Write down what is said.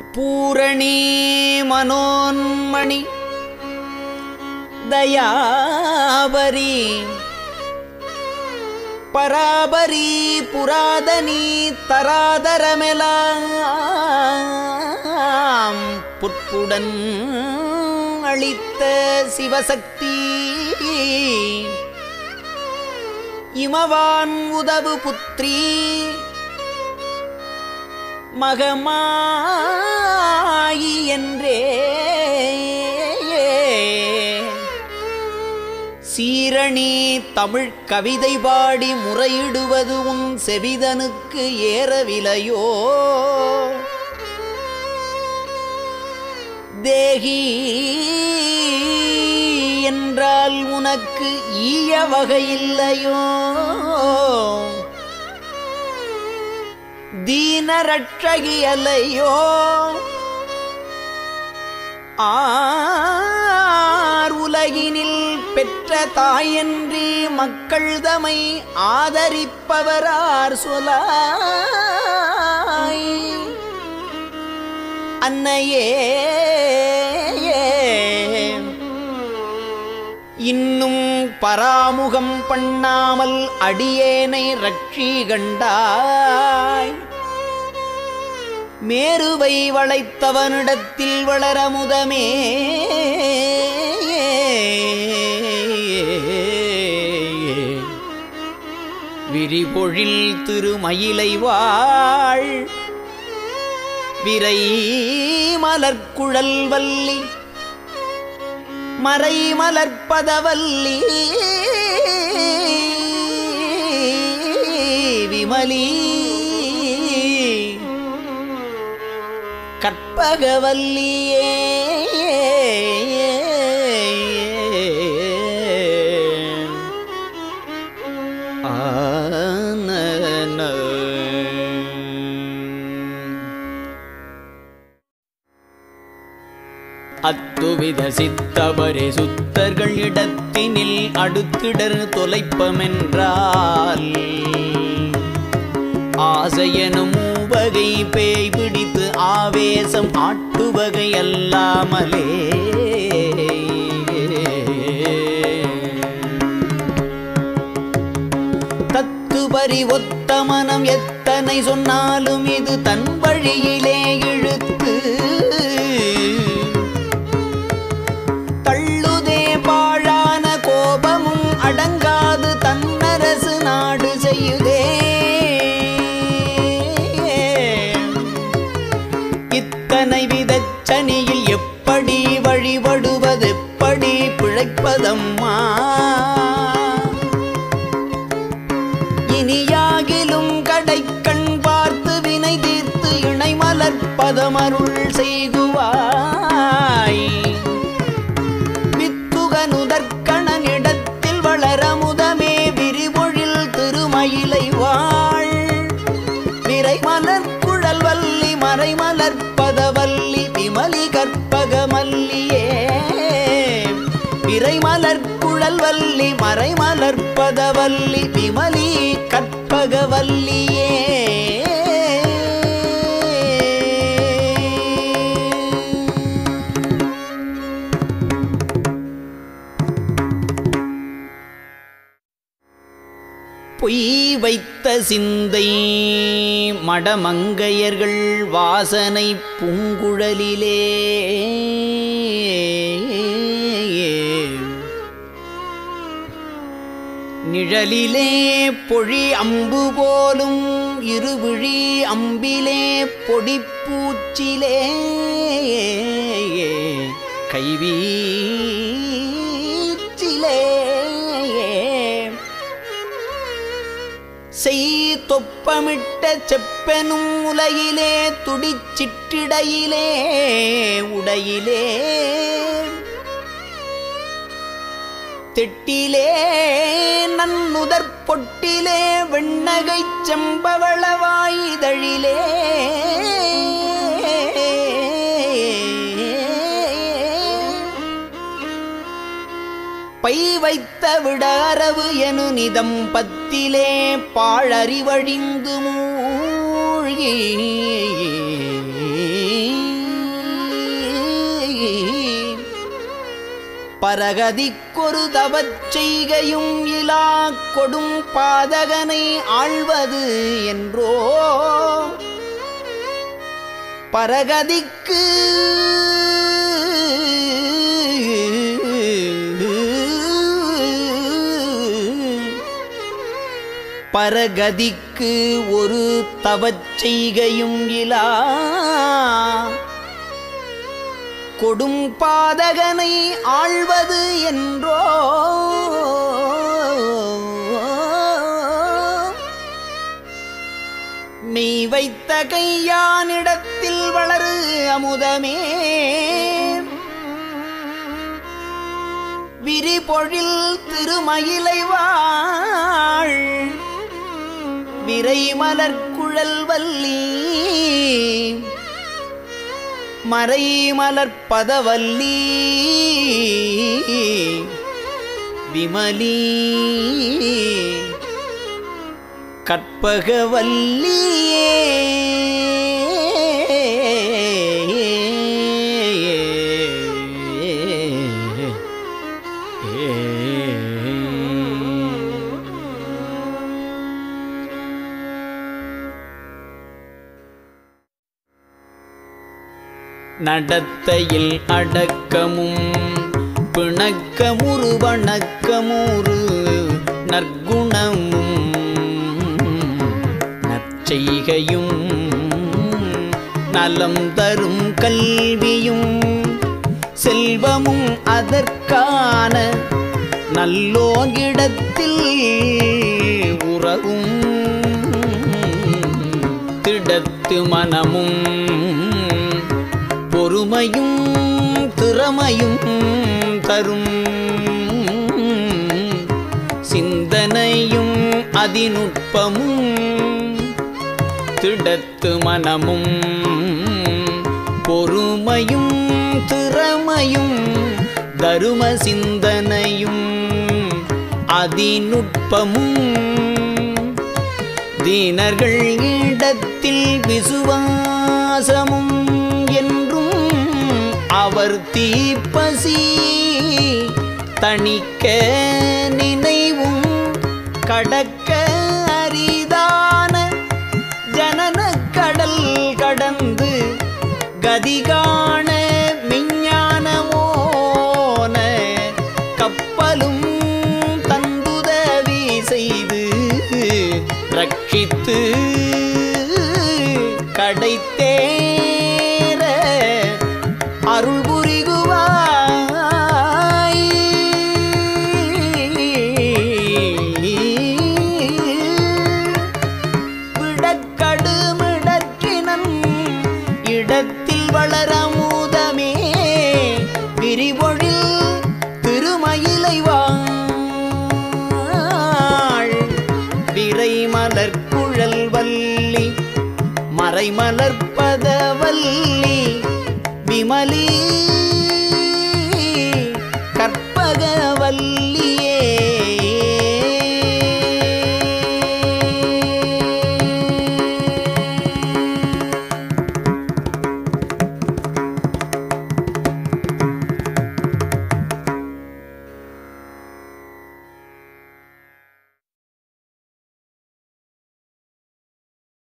பூரணி மனோன்மணி தயாபரி பராபரி புராதனி தராதரமெலாம் புற்புடன் அளித்த சிவசக்தி இமவான் உதவு புத்ரி மகமாயி என்றே சீரணி தமிழ் கவிதை பாடி முறையிடுவது உன் செவிதனுக்கு ஏறவிலையோ தேகி என்றால் உனக்கு ஈய வகையில்லையோ தீனரட்சகியலையோ ஆர் உலகினில் பெற்ற தாயன்றி மக்கள் தமை ஆதரிப்பவரார் சொலாய் அன்னையே இன்னும் பராமுகம் பண்ணாமல் அடியேனை ரட்சி கண்டாய் மேருவை வளைத்தவனிடத்தில் வளரமுதமே விரிபொழில் திருமயிலை வாழ் விரை மலர்குழல் வல்லி மறை மலர்ப்பதவல்லி விமலி கற்பகவல்லியே அத்துவித சித்தவரே சுத்தர்கள் இடத்தினில் அடுத்திடர் தொலைப்பமென்றால் ஆசையனும் வகை பேய் பிடித்து ஆவேசம் ஆட்டுவகை அல்லாமலே தத்துபரி ஒத்த மனம் எத்தனை சொன்னாலும் இது தன் வழியிலே இழுத்து தள்ளுதே பாழான கோபமும் அடங்காது தன்னரசு நாடு செய்யுதே இத்தனை விதச்சனியில் எப்படி வழிபடுவது எப்படி பிழைப்பதம்மா இனியாகிலும் கடைக்கண் பார்த்து வினை தீர்த்து இணை மலர்ப்பதமருள் செய்குவாய் வித்துகனுதற்கணனிடத்தில் வளரமுதமே விரிபொழில் திருமயிலை வாழ் விரை மலர்குழல் வல்லி மறை மலர்ப்பதவல்லி விமலி கற்பகமல்லியே விரை மலர்குழல் வல்லி மறை மலர்ப்பதவல்லி விமலி கற்பகவல்லியே பொய் வைத்த சிந்தை மடமங்கையர்கள் வாசனை பூங்குழலிலே நிழலிலே பொழி அம்பு போலும் இருவிழி அம்பிலே பொடிப்பூச்சிலே கைவீச்சிலே செய் தொப்பமிட்ட செப்பெனும் உலகிலே துடிச்சிற்றிடையிலே உடையிலே திட்டிலே நன்னுதற் பொட்டிலே வெண்ணகை செம்பவளவாயுதழிலே பை வைத்த விடாரவு எனு நிதம்பத்திலே பாழறிவழிந்து மூழ்கி பரகதிக்கொரு தவச் செய்கையும் இலா கொடும் பாதகனை ஆள்வது என்றோ பரகதிக்கு பரகதிக்கு ஒரு தவச் செய்கையும் இலா கொடும் பாதகனை ஆள்வது என்றோ மெய் வைத்த கையானிடத்தில் வளரு அமுதமே விரிபொழில் திருமயிலை வாழ் விரைமலர்குழல் வல்லி மறைமலர்பதவல்லி விமலி கற்பகவல்லியே நடத்தையில் அடக்கமும் பிணக்கமுறு வணக்கமுறு நற்குணமும் நற்செய்கையும் நலம் தரும் கல்வியும் செல்வமும் அதற்கான நல்லோங்கிடத்தில் உறவும் திடத்து மனமும் பொறுமையும் திறமையும் தரும் சிந்தனையும் அதிநுட்பமும் திடத்து மனமும் பொறுமையும் திறமையும் தரும சிந்தனையும் அதிநுட்பமும் தீனர்கள் இடத்தில் விசுவாசமும் என்றும் அவர் தீப்பசி தணிக்க நினைவும் கடக்க அரிதான ஜனனக்கடல் கடந்து கதிகாண மெஞ்ஞானமோன கப்பலும் தந்துதவி செய்து ரட்சித்து கடைத்தேர அருள் புரிகுவாய் விடக்கடுமிடக்கினம் இடத்தில் வளரமுதமே விரிபொழில் திருமயிலை வாழ் விரைமலர்குழல் வல்லி மறைமலர்பதவல்லி விமலி